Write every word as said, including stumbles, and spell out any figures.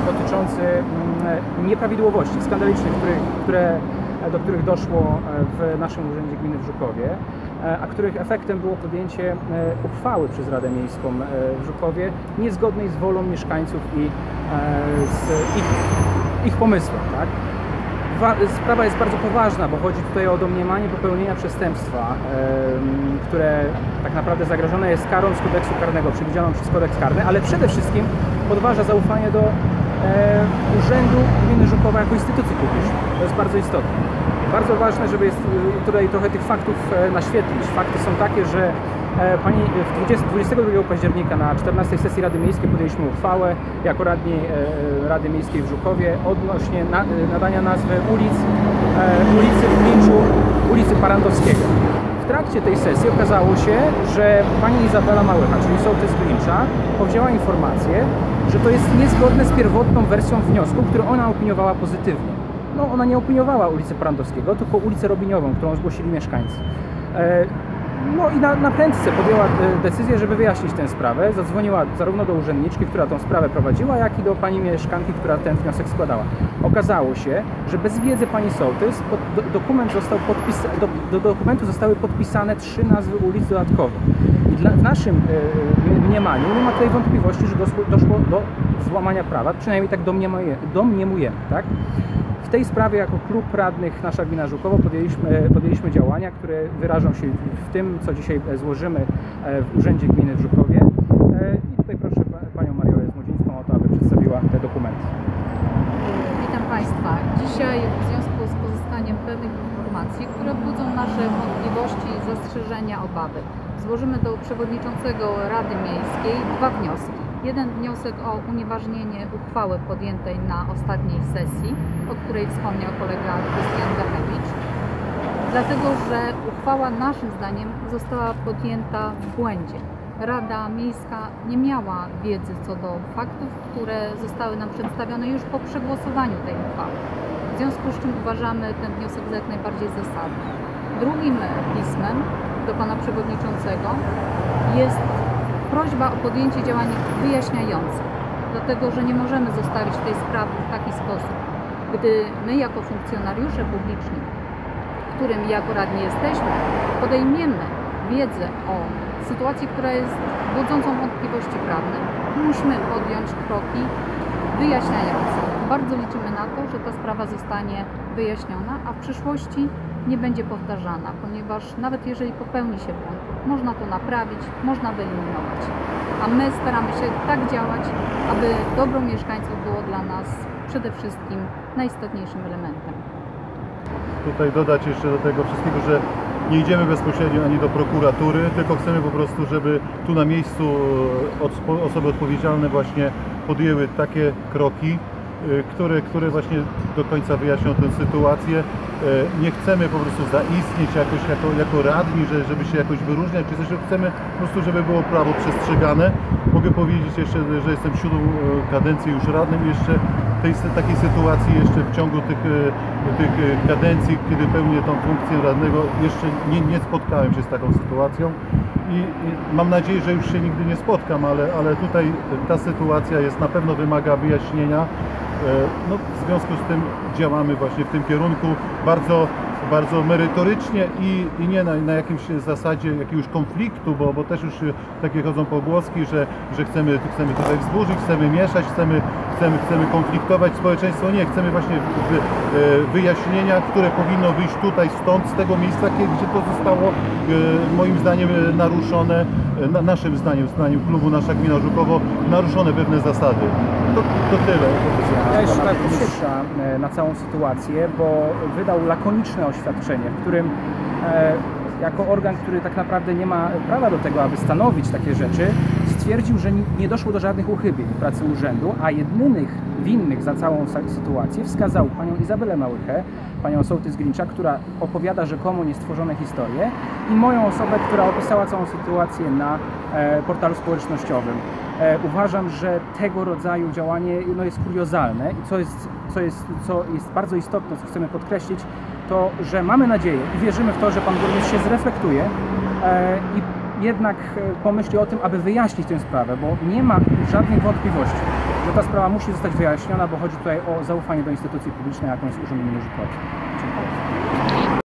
dotyczący nieprawidłowości skandalicznych, które, które, do których doszło w naszym Urzędzie Gminy w Żukowie, a których efektem było podjęcie uchwały przez Radę Miejską w Żukowie niezgodnej z wolą mieszkańców i z ich, ich pomysłem. Tak? Sprawa jest bardzo poważna, bo chodzi tutaj o domniemanie popełnienia przestępstwa, które tak naprawdę zagrożone jest karą z kodeksu karnego, przewidzianą przez kodeks karny, ale przede wszystkim podważa zaufanie do Urzędu Gminy Żukowa jako instytucji publicznej. To jest bardzo istotne. Bardzo ważne, żeby jest tutaj trochę tych faktów naświetlić. Fakty są takie, że Pani dwudziestego drugiego października na czternastej sesji Rady Miejskiej podjęliśmy uchwałę jako radni Rady Miejskiej w Żukowie odnośnie na, nadania nazwy ulic, ulicy w Glinczu, ulicy Parandowskiego. W trakcie tej sesji okazało się, że pani Izabela Małycha, czyli sołtys Glincza, powzięła informację, że to jest niezgodne z pierwotną wersją wniosku, który ona opiniowała pozytywnie. No, ona nie opiniowała ulicy Parandowskiego, tylko ulicę Robiniową, którą zgłosili mieszkańcy. No i na, na prędce podjęła decyzję, żeby wyjaśnić tę sprawę. Zadzwoniła zarówno do urzędniczki, która tą sprawę prowadziła, jak i do pani mieszkanki, która ten wniosek składała. Okazało się, że bez wiedzy pani sołtys pod, do, dokument został podpisa, do, do dokumentu zostały podpisane trzy nazwy ulic dodatkowo. I dla, w naszym e, mniemaniu nie ma tutaj wątpliwości, że doszło, doszło do złamania prawa, przynajmniej tak domniemujemy, domniemujemy, tak? W tej sprawie jako klub radnych nasza gmina Żukowo podjęliśmy, podjęliśmy działania, które wyrażą się w tym, co dzisiaj złożymy w Urzędzie Gminy w Żukowie. I tutaj proszę panią Mariolę Zmłodzińską o to, aby przedstawiła te dokumenty. Witam Państwa. Dzisiaj w związku z pozyskaniem pewnych informacji, które budzą nasze wątpliwości, zastrzeżenia, obawy, złożymy do przewodniczącego Rady Miejskiej dwa wnioski. Jeden wniosek o unieważnienie uchwały podjętej na ostatniej sesji, o której wspomniał kolega Krystian Gachewicz, dlatego że uchwała naszym zdaniem została podjęta w błędzie. Rada Miejska nie miała wiedzy co do faktów, które zostały nam przedstawione już po przegłosowaniu tej uchwały. W związku z czym uważamy ten wniosek za jak najbardziej zasadny. Drugim pismem do pana przewodniczącego jest prośba o podjęcie działań wyjaśniających, dlatego że nie możemy zostawić tej sprawy w taki sposób, gdy my jako funkcjonariusze publiczni, którym jako radni jesteśmy, podejmiemy wiedzę o sytuacji, która jest budzącą wątpliwości prawne, musimy podjąć kroki wyjaśniające. Bardzo liczymy na to, że ta sprawa zostanie wyjaśniona, a w przyszłości nie będzie powtarzana, ponieważ nawet jeżeli popełni się błąd, można to naprawić, można wyeliminować. A my staramy się tak działać, aby dobro mieszkańców było dla nas przede wszystkim najistotniejszym elementem. Tutaj dodać jeszcze do tego wszystkiego, że nie idziemy bezpośrednio ani do prokuratury, tylko chcemy po prostu, żeby tu na miejscu osoby odpowiedzialne właśnie podjęły takie kroki, które, które właśnie do końca wyjaśnią tę sytuację. Nie chcemy po prostu zaistnieć jakoś jako, jako radni, że, żeby się jakoś wyróżniać, czy też chcemy po prostu, żeby było prawo przestrzegane. Mogę powiedzieć jeszcze, że jestem siódmą kadencję już radnym i jeszcze tej takiej sytuacji jeszcze w ciągu tych, tych kadencji, kiedy pełnię tą funkcję radnego, jeszcze nie, nie spotkałem się z taką sytuacją. I, I mam nadzieję, że już się nigdy nie spotkam, ale, ale tutaj ta sytuacja jest, na pewno wymaga wyjaśnienia. No, w związku z tym działamy właśnie w tym kierunku bardzo, bardzo merytorycznie i, i nie na, na jakimś zasadzie jakiegoś konfliktu, bo, bo też już takie chodzą pogłoski, że, że chcemy, chcemy tutaj wzburzyć, chcemy mieszać, chcemy, chcemy, chcemy konfliktować społeczeństwo. Nie, chcemy właśnie wy, wyjaśnienia, które powinno wyjść tutaj, stąd, z tego miejsca, gdzie to zostało moim zdaniem naruszone, na, naszym zdaniem, zdaniem klubu Nasza Gmina Żukowo, naruszone pewne zasady. To, to tyle. Ja jeszcze tak ucieka na całą sytuację, bo wydał lakoniczne oświadczenie, w którym e, jako organ, który tak naprawdę nie ma prawa do tego, aby stanowić takie rzeczy, stwierdził, że nie doszło do żadnych uchybień w pracy urzędu, a jedynych winnych za całą sytuację wskazał panią Izabelę Małychę, panią sołtys Glincza, która opowiada rzekomo niestworzone historie, i moją osobę, która opisała całą sytuację na e, portalu społecznościowym. E, uważam, że tego rodzaju działanie no, jest kuriozalne i co jest, co, jest, co jest bardzo istotne, co chcemy podkreślić, to, że mamy nadzieję i wierzymy w to, że pan burmistrz się zreflektuje e, i jednak pomyśli o tym, aby wyjaśnić tę sprawę, bo nie ma żadnych wątpliwości. że ta sprawa musi zostać wyjaśniona, bo chodzi tutaj o zaufanie do instytucji publicznej, jaką jest Urząd Gminy Żukowie. Dziękuję.